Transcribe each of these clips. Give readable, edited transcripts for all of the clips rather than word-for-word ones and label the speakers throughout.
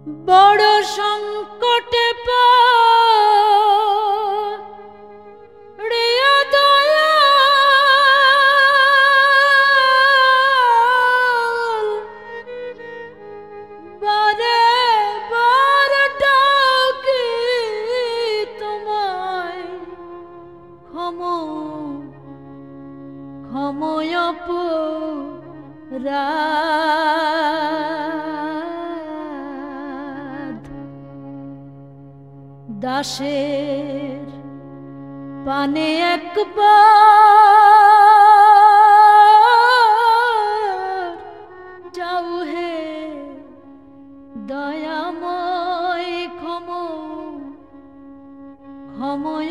Speaker 1: বড় সংকটে পড়িয়া দয়াল বারে বার ডাকি তোমায় ক্ষময় অপরাধ দাসের পানে একবার যাও হে দয়াময় ক্ষময়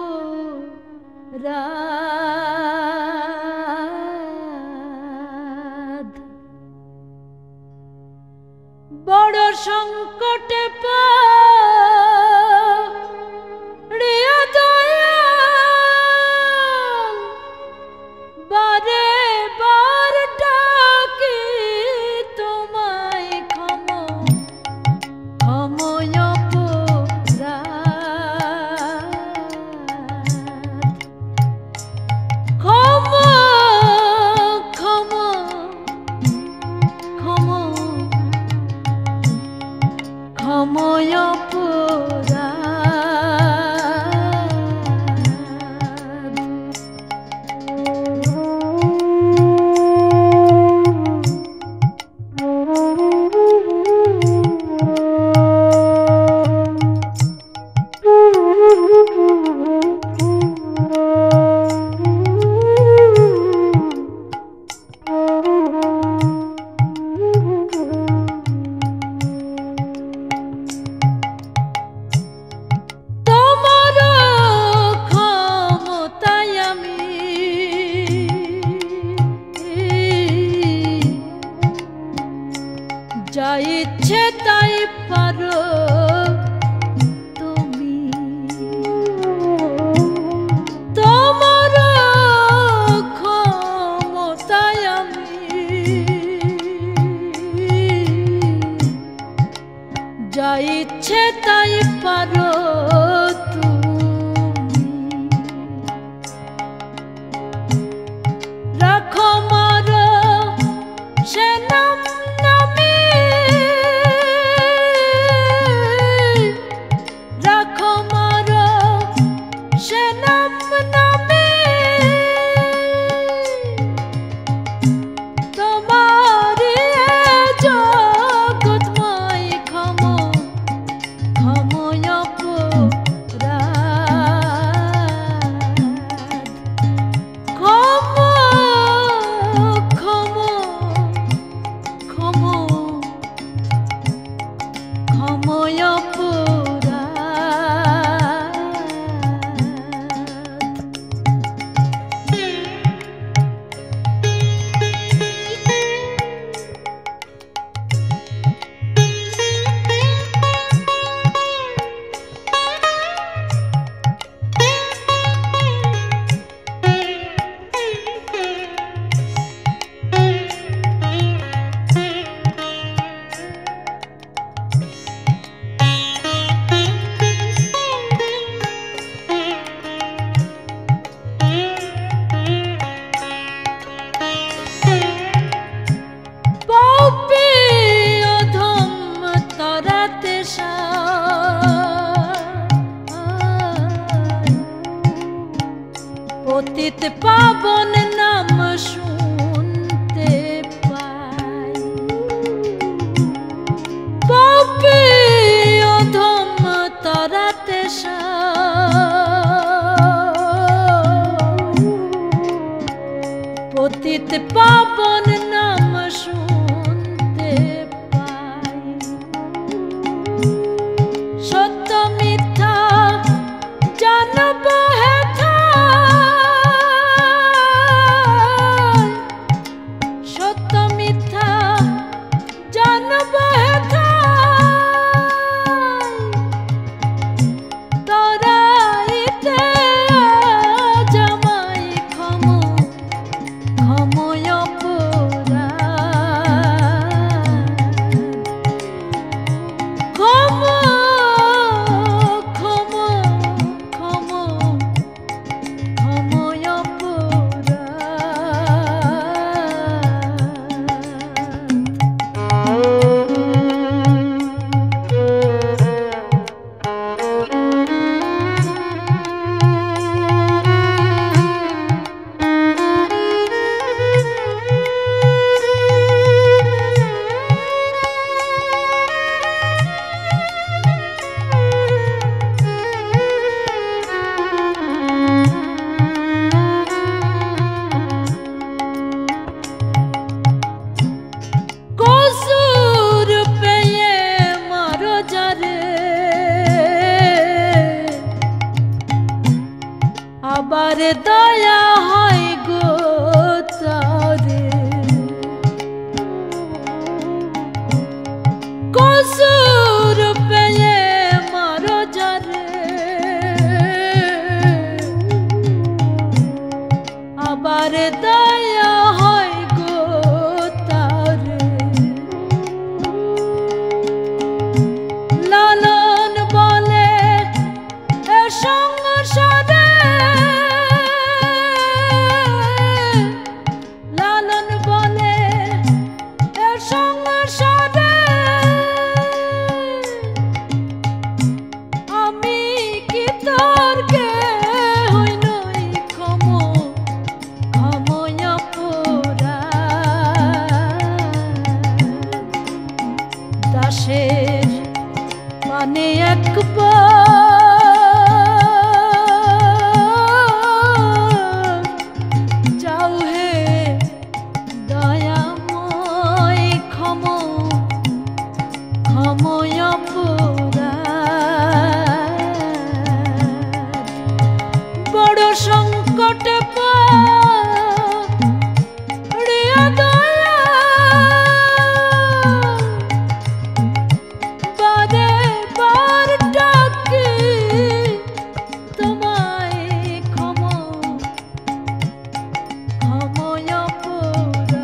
Speaker 1: অপরাধ বড় সংকটে পড়িয়া দয়াল বারে বার ডাকি তোমায় ক্ষময় ক্ষময় যা ইচ্ছে তাই পারো তুমি তোমার ক্ষমতায় আমি যা ইচ্ছে তাই পারো তুমি রাখো মারো সে নাম পতিত পাবন নাম শুনতে পাই পাপী অধম তারাতে পতিত পাবন নাম শুনতে পাই সত্য মিথ্যা জানব কসুর পেয়ে মারো যারে আবার দয়া হয় গো তারে লালন বলে এ সংসারে লালন বলে এ সংসারে আমি কি তোর কে হই নই ক্ষময় পুরা দাসের মানে একবার যাও হে দয়াময় ক্ষময় পুরা বড় সংকটে পড়িয়া দয়া বারে বার ডাকি তোমায় ক্ষময় পুরা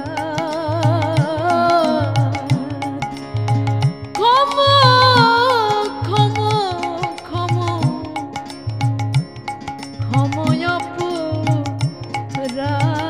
Speaker 1: ক্ষময় পুরা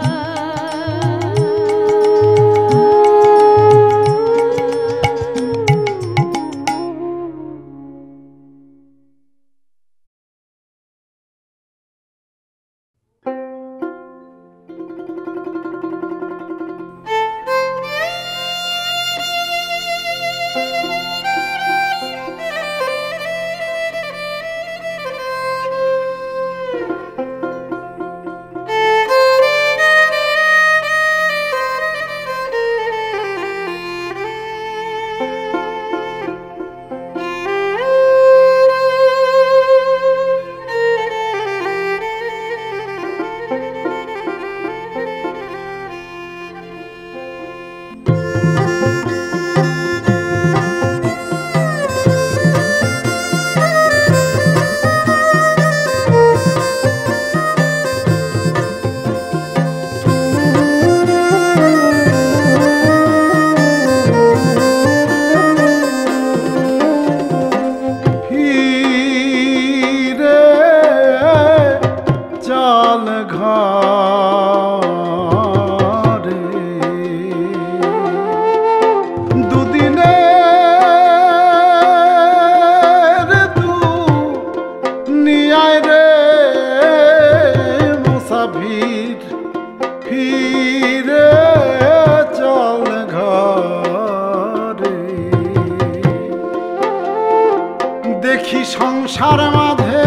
Speaker 2: দেখি সংসার মাঝে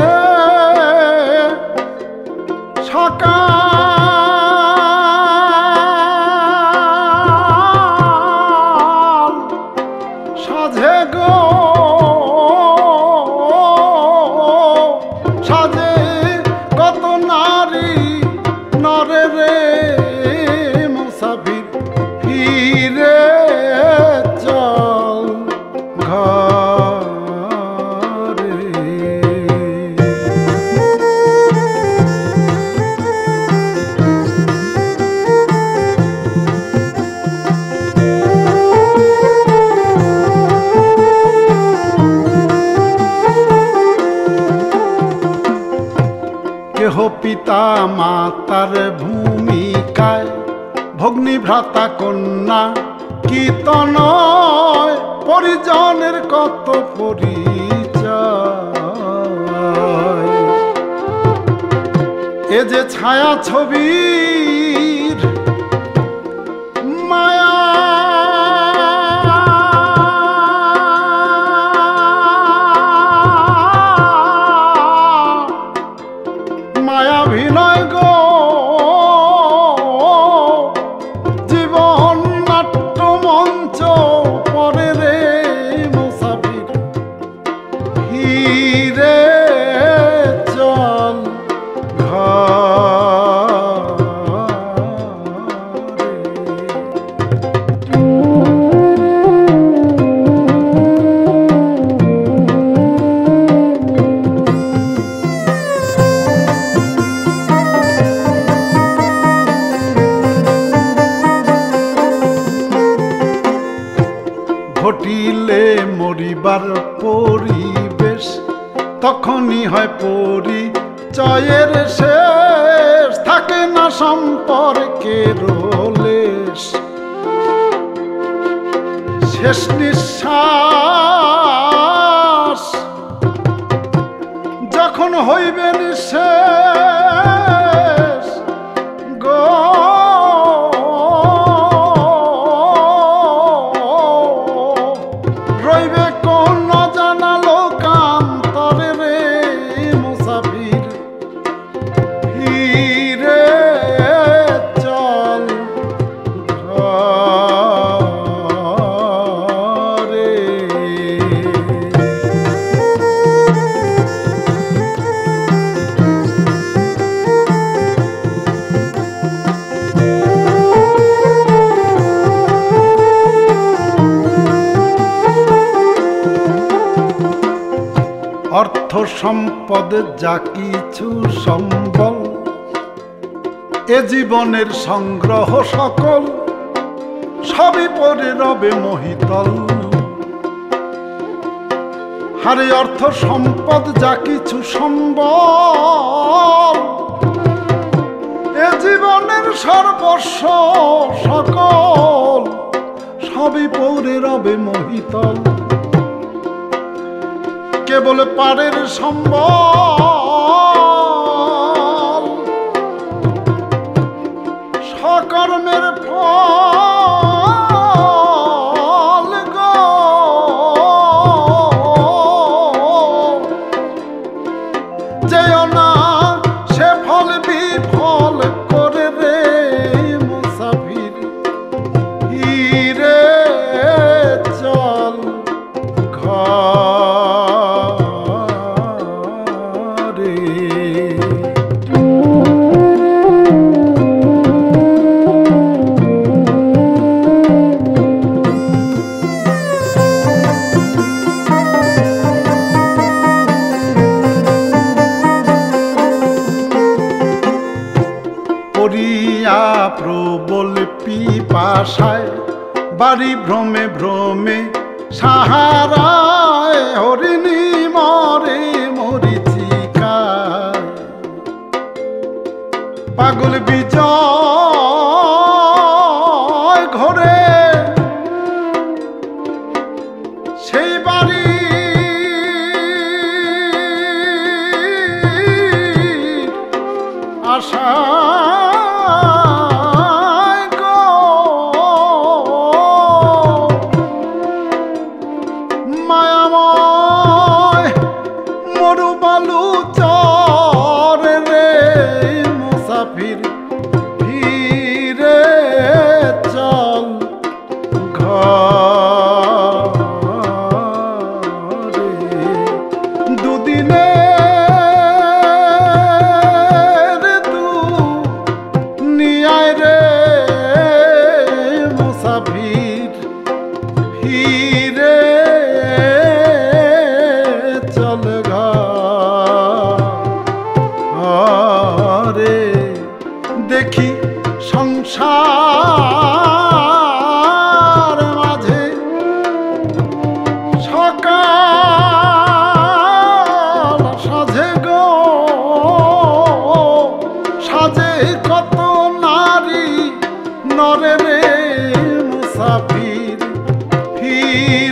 Speaker 2: সকাল সাজে গো সাজে কত নারী নরে রে মুসাফির ফিরে চল ঘরে। কেহ পিতা মাতার ভূমিকায় ভগ্নী ভ্রাতা কন্যা কীর্তনয় পরিজনের কত পরিচয়। এ যে ছায়া ছবির মায়া মায়াভিনয় গো জীবন নাট্য মঞ্চ পরে রে মুসাফির ফিরে চল ঘরে। ঘটিলে মরিবার পরিবেশ, তখনই হয় পরিচয়ের শেষ, থাকে না সম্পর্কের লেশ। শেষ নিঃশ্বাস যখন হইবে নিঃশেষ গো, রইবে কোন জানা লোকান্তরে রে মুসাফির, ফিরে চল ঘরে। অর্থ সম্পদ যা কিছু সম্বল, এ জীবনের সংগ্রহ সকল, সবই পরে রবে মহিতল। হারে অর্থ সম্পদ যা কিছু সম্বল, এ জীবনের সর্বস্ব সকল, সবই পরে রবে মহিতল। কেবল পারের সম্বল, সকর্মের ফল গো, যেও না সে ফল বিফল করে রে মুসাফির, ফিরে চল ঘরে। পড়িয়া প্রবল পিপাসায়, বাড়ি ভ্রমে ভ্রমে সাহারায়, হরিণী মরে মরিচিকায়, পাগল বিজয় ঘরে সেই বাড়ি আশা গো, মায়াময় মরুবালু চরে রে মুসাফির, ফিরে চল ঘরে। দুদিনে মুসাফির, ফিরে চল ঘরে। দেখি সংসার মাঝে সকাল সাজে গো, সাজে কত নারী নরে রে মুসাফির, ফিরে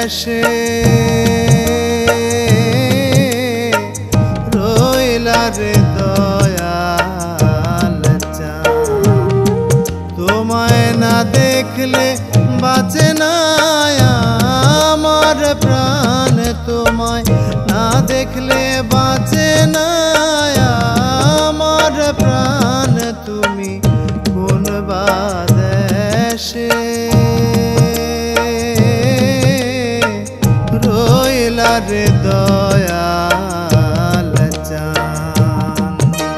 Speaker 3: দেশে রইলা রে দয়াল চাঁদ। তোমায় না দেখলে বাঁচে না আমার প্রাণ, তোমায় না দেখলে বাঁচে না আমার প্রাণ। তুমি কোন বাদেশে রইলা রে দয়াল চাঁদ।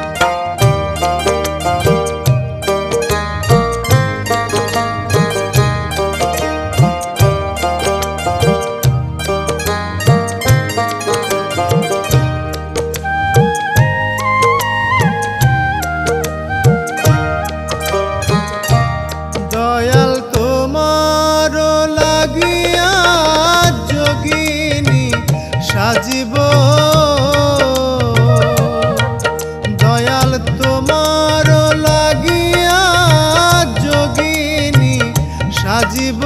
Speaker 3: দয়াল তোমার লাগিয়া যোগিনী সাজিব, দয়াল তোমার লাগিয়া যোগিনী সাজিব।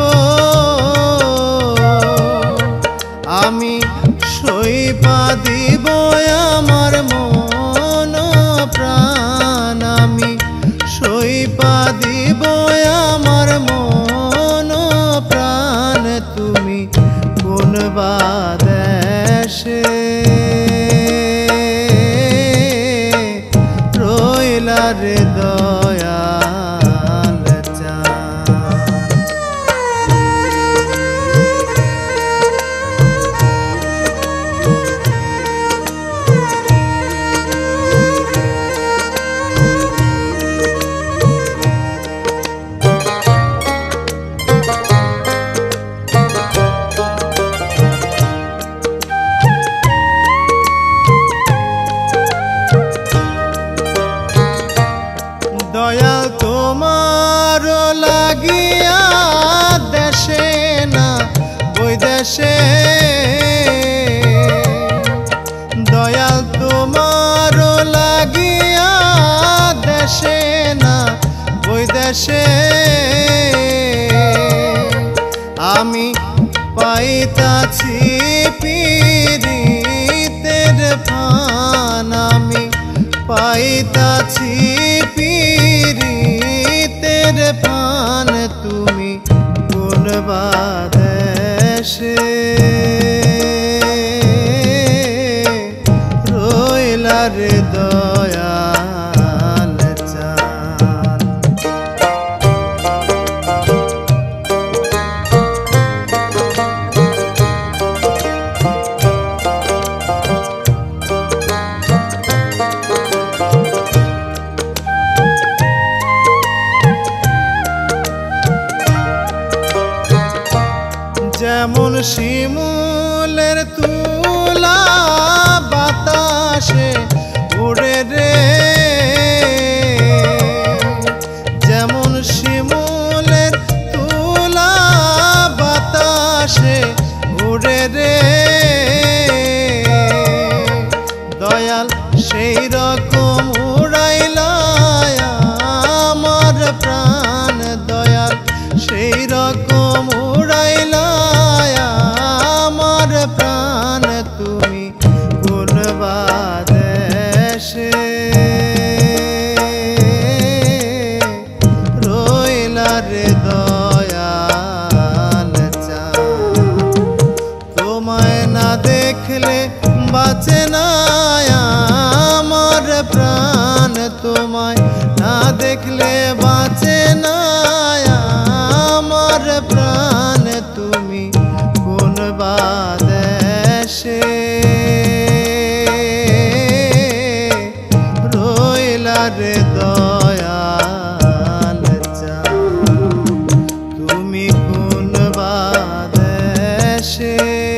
Speaker 3: আমি সইপা দিব আমার মন প্রাণ, আমি সইপা দিব আমার মন প্রাণ। তুমি কোন বাদেশে রইলা রে দয়াল চাঁদ। দয়াল তোমার লাগিয়া দেশে না ওই দেশে, দয়াল তোমার লাগিয়া দেশে না ওই দেশে। আমি পাইতাছি পীড়িতের ফান, আমি পাইতাছি পীড়িতের ফান। তুমি কোন বাদেশে রইলা রে দয়াল চাঁদ। যেমন শিমুলের তুলা বাতাসে উড়ে রে, যেমন শিমুলের তুলা বাতাসে উড়ে রে, দয়াল সেই রকম উড়াইলা আমার প্রাণ, দয়াল সেই রকম উড়াইলা আমার প্রাণ। তুমি কোন বাদেশে রইলা রে দয়াল চাঁদ। তোমায় না দেখলে বাঁচে না আমার প্রাণ, তোমায় না দেখলে বাঁচে না আমার প্রাণ। তুমি কোন বাদেশে রইলা রে দয়াল চাঁদ। তুমি কোন বাদেশে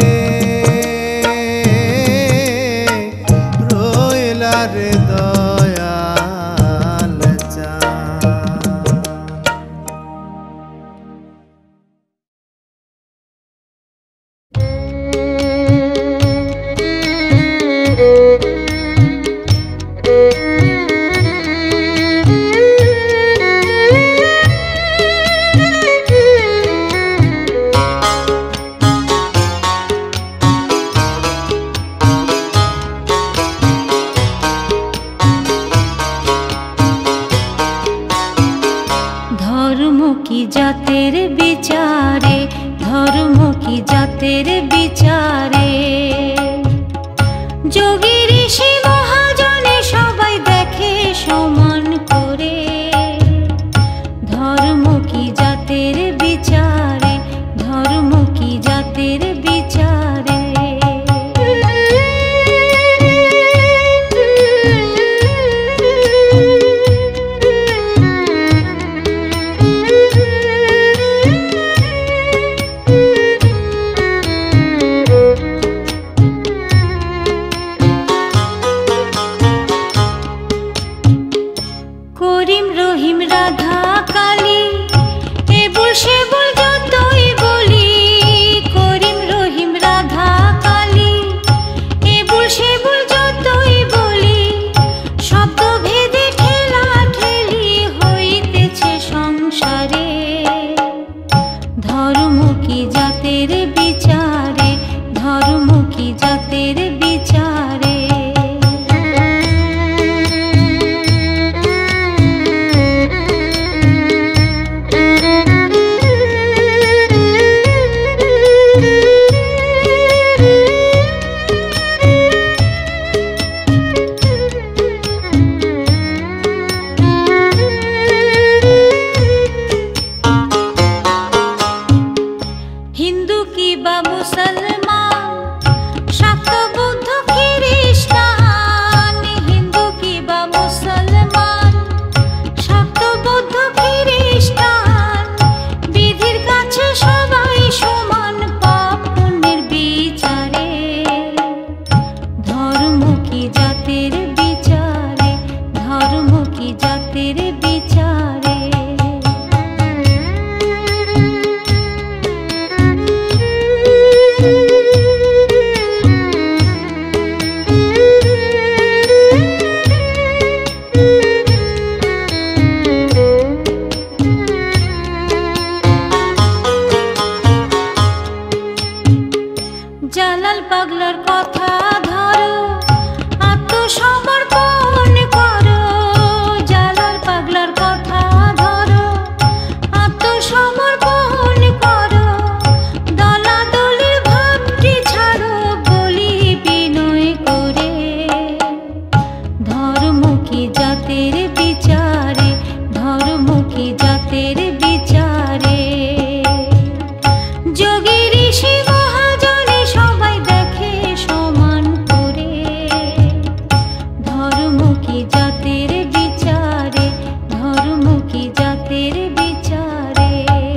Speaker 3: রইলা রে দয়াল চাঁদ।
Speaker 1: বিচারে। যোগী ঋষি মহাজনে সবাই দেখে সমান করে, ধর্ম কি জাতের বিচারে, ধর্ম কি জাতের বিচারে। করিম রহিম রাধা কালী এবুল সেবুল যতই বলি, করিম রহিম রাধা কালী এবুল সেবুল যতই বলি, শব্দ ভেদে ঠেলা ঠেলি হইতেছে সংসারে। ধর্ম কি জাতের বিচারে, ধর্ম কি জাতের বিচারে। হিন্দু কি বা মুসলমান, শাক্ত বৌদ্ধ খ্রিস্টান, হিন্দু কি বা মুসলমান, শাক্ত বৌদ্ধ খ্রিস্টান, বিধির কাছে সবাই সমান পাপ পুণ্যের বিচারে। ধর্ম কি জাতের বিচারে, ধর্ম কি জাতের বিচারে। জালাল পাগলার কথা ধরো, আত্মসমর্পণ করো, জালাল পাগলার কথা ধরো, আত্মসমর্পণ করো, দলাদলির ভাবটি ছাড়ো, বলি বিনয় করে। ধর্ম কি জাতের বিচারে, ধর্ম কি জাতের বিচারে। যোগী ঋষি মহাজনে সবাই দেখে সমান করে, ধর্ম কি জাতের বিচারে, ধর্ম কি জাতের বিচারে।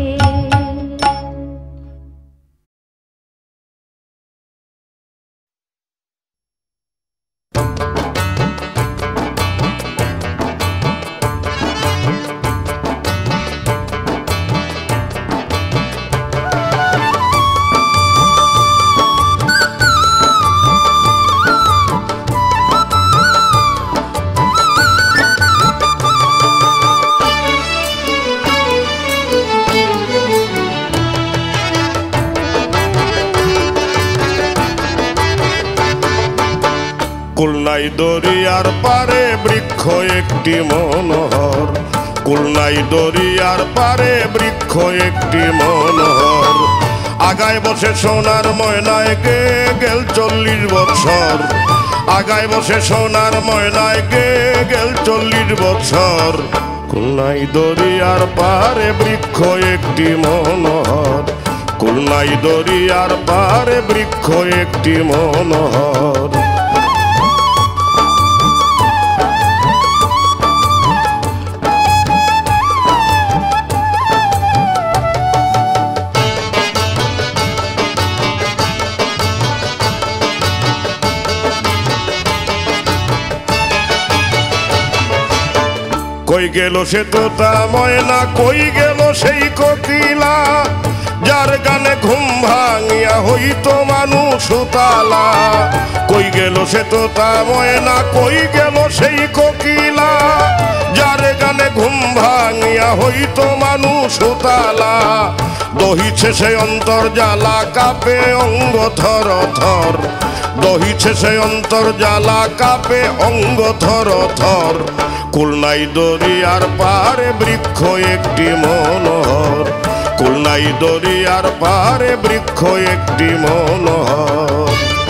Speaker 4: খুলনাই দরিয়ার পারে বৃক্ষ একটি মনোহর, খুলনাই দরিয়ার পারে বৃক্ষ একটি মনোহর। আগায় বসে সোনার ময়নায় গে গেল 40 বছর, আগায় বসে সোনার ময়নায় গে গেল 40 বছর। খুলনাই দরিয়ার পারে বৃক্ষ একটি মনোহর, খুলনাই দরিয়ার পারে বৃক্ষ একটি মনোহর। কই গেল সে তোতা ময়না, কই গেল সেই কোকিলা, যার গানে ঘুম ভাঙিয়া হইতো মানুষ উতালা। কই গেল সে তোতা ময়না, কই গেল সেই কোকিলা, যার গানে ঘুম ভাঙিয়া হইতো মানুষ উতালা। দহিছে সে অন্তর জ্বালা কাঁপে অঙ্গ থর থর, দহিছে সে অন্তর জ্বালা কাঁপে অঙ্গ থর থর। খুলনাই দরিয়ার পারে বৃক্ষ একটি মনোহর, খুলনাই দরিয়ার পারে বৃক্ষ একটি মনোহর।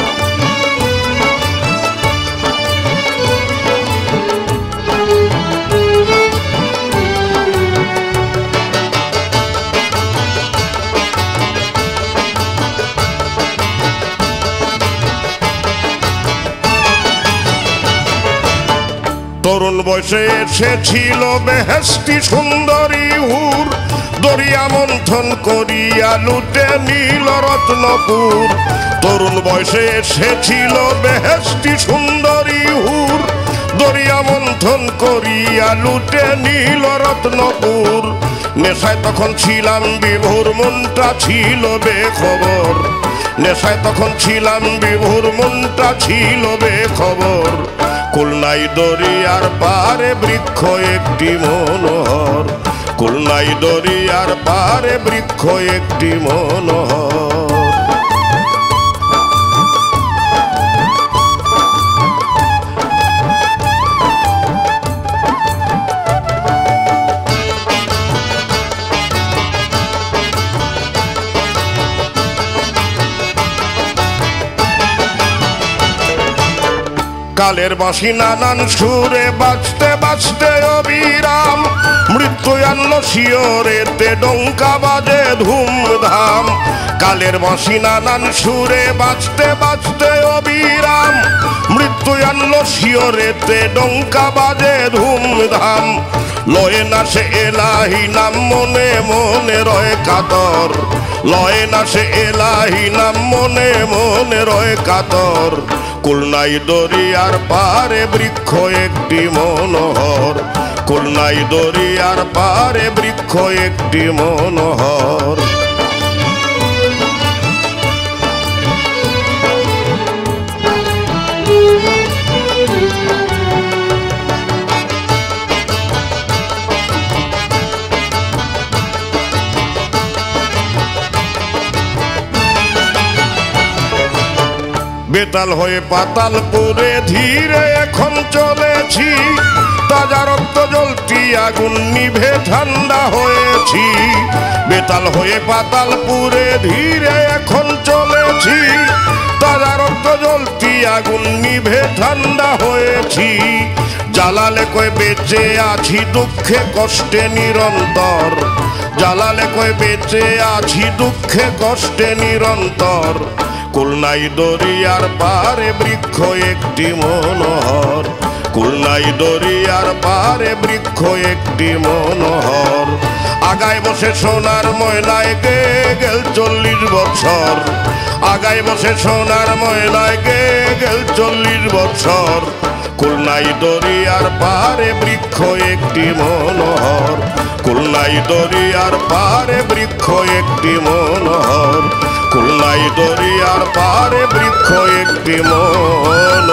Speaker 4: তরুণ বয়সে এসেছিল বেহেশতি সুন্দরী হুর, দরিয়া মন্থন করিয়া লুটে নীল রত্নপুর। তরুণ বয়সে এসেছিল বেহেশতি সুন্দরী হুর, দরিয়া মন্থন করিয়া লুটে নীল রত্নপুর। নেশায় তখন ছিলাম বিভোর, মনটা ছিল বেখবর। নেশায় তখন ছিলাম বিভোর, মনটা ছিল বেখবর। খুলনাই দরিয়ার পারে বৃক্ষ একটি মনোহর, খুলনাই দরিয়ার পারে বৃক্ষ একটি মনোহর। কালের বাঁশি নানান সুরে বাজতে বাজতে অবিরাম, মৃত্যু আনলো শিওরেতে ডঙ্কা বাজে ধুমধাম। কালের বাঁশি নানান সুরে বাজতে বাজতে অবিরাম, মৃত্যু আনলো শিওরেতে ডঙ্কা বাজে ধুমধাম। লয়ে না সে এলাহি নাম, মনে মনে রয় কাতর। লয়ে না সে এলাহি নাম, মনে মনে রয় কাতর। খুলনাই দরিয়ার পারে বৃক্ষ একটি মনোহর, খুলনাই দরিয়ার পারে বৃক্ষ একটি মনোহর। বেতাল হয়ে পাতালপুরে ধীরে এখন চলেছি, তাজা রক্ত জ্বলতি আগুন নিভে ঠান্ডা হয়েছি। বেতাল হয়ে পাতালপুরে ধীরে এখন চলেছি, তাজা রক্ত জ্বলতি আগুন নিভে ঠান্ডা হয়েছি। জ্বালালে কয় বেঁচে আছি দুঃখে কষ্টে নিরন্তর, জ্বালালে কয় বেঁচে আছি দুঃখে কষ্টে নিরন্তর। খুলনাই দরিয়ার পারে বৃক্ষ একটি মনোহর, খুলনাই দরিয়ার পারে বৃক্ষ একটি মনোহর। আগায় বসে সোনার ময়নায় গে গেল 40 বছর, আগায় বসে সোনার ময়নায় গে গেল 40 বছর। খুলনাই দরিয়ার পারে বৃক্ষ একটি মনোহর, খুলনাই দরিয়ার পারে বৃক্ষ একটি মনোহর, খুলনাই দরিয়ার পারে বৃক্ষ একটি মনোহর।